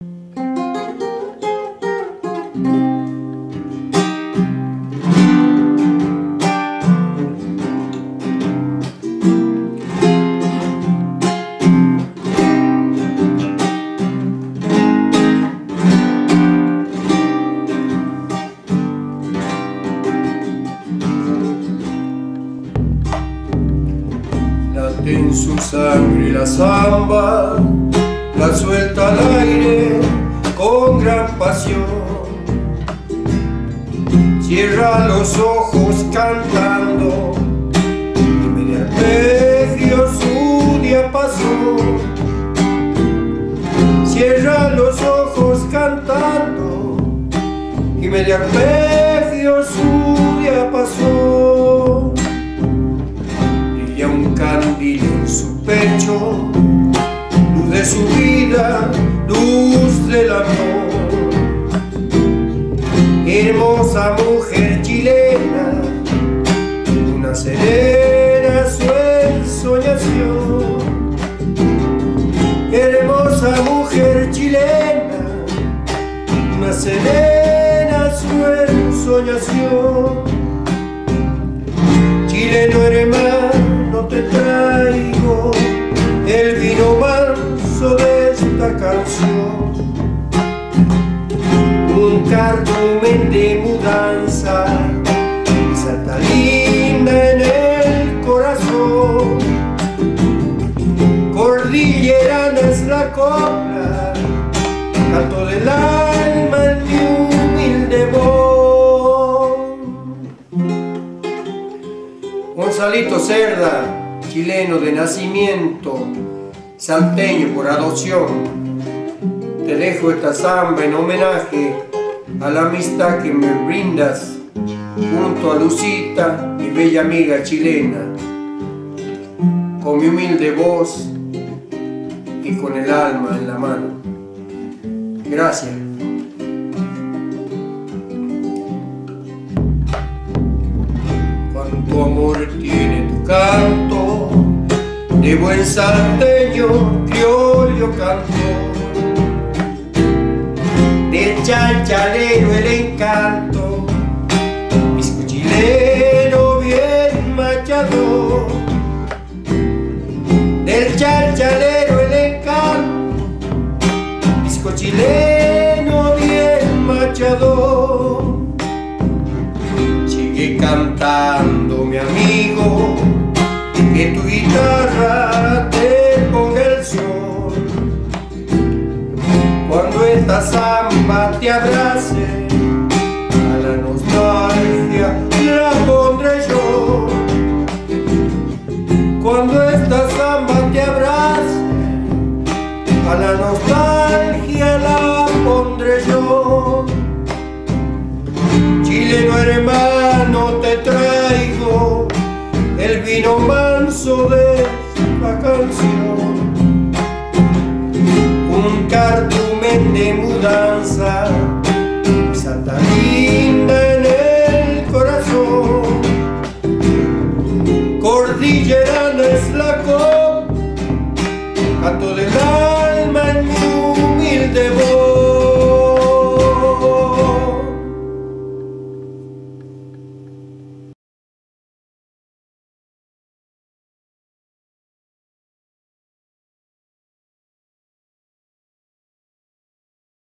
En su sangre la samba, la suelta al aire con gran pasión. Cierra los ojos cantando y media arpegio su diapasón. Cierra los ojos cantando y media arpegio su diapasón. Un candil en su pecho, luz de su vida, luz del amor. Hermosa mujer chilena, una serena su ensoñación. Hermosa mujer chilena, una serena su ensoñación. Chileno hermano, te traigo el vino manso de esta canción, un cardumen de mudanza, Santa linda en el corazón. Cordillerana es la copla, canto del alma en mi humilde voz. Gonzalito Cerda, chileno de nacimiento, salteño por adopción, te dejo esta samba en homenaje a la amistad que me brindas junto a Lucita, mi bella amiga chilena, con mi humilde voz y con el alma en la mano. Gracias. Cuánto amor tiene tu canto, de buen salteño criollo canto, del chalchalero el encanto, pisco chileno bien machado. Del chalchalero el encanto, pisco chileno bien machado. Sigue cantando mi amigo, que tu guitarra te ponga el sol. Cuando esta samba te abrace, a la nostalgia la pondré yo. Cuando esta samba te abrace, a la nostalgia la pondré yo. Chileno hermano, te traigo el vino manso de esta canción, un cardumen de mudanza,